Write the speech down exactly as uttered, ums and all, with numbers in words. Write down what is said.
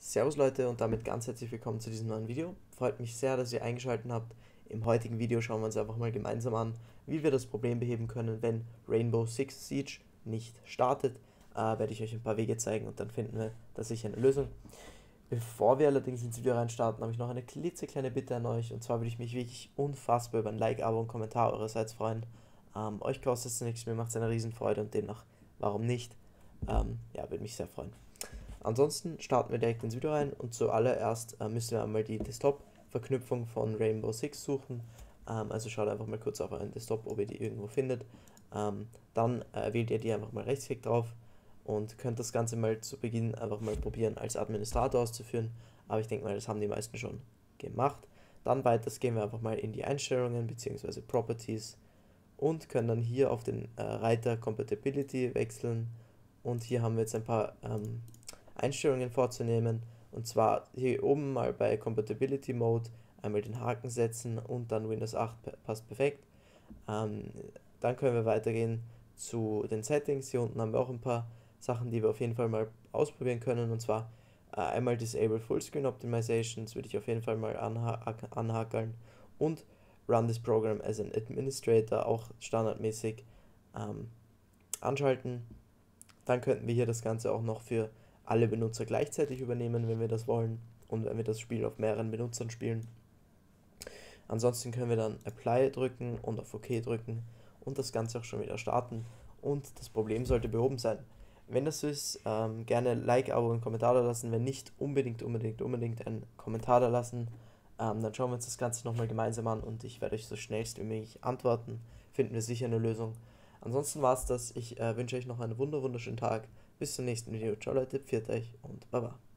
Servus Leute und damit ganz herzlich willkommen zu diesem neuen Video. Freut mich sehr, dass ihr eingeschaltet habt. Im heutigen Video schauen wir uns einfach mal gemeinsam an, wie wir das Problem beheben können, wenn Rainbow Six Siege nicht startet. Äh, werde ich euch ein paar Wege zeigen und dann finden wir da sicher eine Lösung. Bevor wir allerdings ins Video reinstarten, habe ich noch eine klitzekleine Bitte an euch. Und zwar würde ich mich wirklich unfassbar über ein Like, Abo und Kommentar eurerseits freuen. Ähm, euch kostet es nichts, mir macht es eine Riesenfreude und demnach, warum nicht? Ähm, ja, würde mich sehr freuen. Ansonsten starten wir direkt ins Video rein und zuallererst äh, müssen wir einmal die Desktop-Verknüpfung von Rainbow Six suchen. Ähm, also schaut einfach mal kurz auf euren Desktop, ob ihr die irgendwo findet. Ähm, dann äh, wählt ihr die einfach mal rechtsklick drauf und könnt das Ganze mal zu Beginn einfach mal probieren als Administrator auszuführen. Aber ich denke mal, das haben die meisten schon gemacht. Dann weiters gehen wir einfach mal in die Einstellungen bzw. Properties und können dann hier auf den äh, Reiter Compatibility wechseln. Und hier haben wir jetzt ein paar ähm, Einstellungen vorzunehmen, und zwar hier oben mal bei Compatibility Mode einmal den Haken setzen und dann Windows acht passt perfekt. Ähm, dann können wir weitergehen zu den Settings. Hier unten haben wir auch ein paar Sachen, die wir auf jeden Fall mal ausprobieren können, und zwar äh, einmal Disable Fullscreen Optimization, das würde ich auf jeden Fall mal anha anhakeln, und Run this Program as an Administrator auch standardmäßig ähm, anschalten. Dann könnten wir hier das Ganze auch noch für alle Benutzer gleichzeitig übernehmen, wenn wir das wollen und wenn wir das Spiel auf mehreren Benutzern spielen. Ansonsten können wir dann Apply drücken und auf OK drücken und das Ganze auch schon wieder starten und das Problem sollte behoben sein. Wenn das so ist, ähm, gerne Like, Abo und Kommentar da lassen. Wenn nicht, unbedingt, unbedingt, unbedingt einen Kommentar da lassen. Ähm, dann schauen wir uns das Ganze nochmal gemeinsam an und ich werde euch so schnellst wie möglich antworten. Finden wir sicher eine Lösung. Ansonsten war es das. Ich äh, wünsche euch noch einen wunder wunderschönen Tag. Bis zum nächsten Video. Ciao Leute, pfiat euch und baba.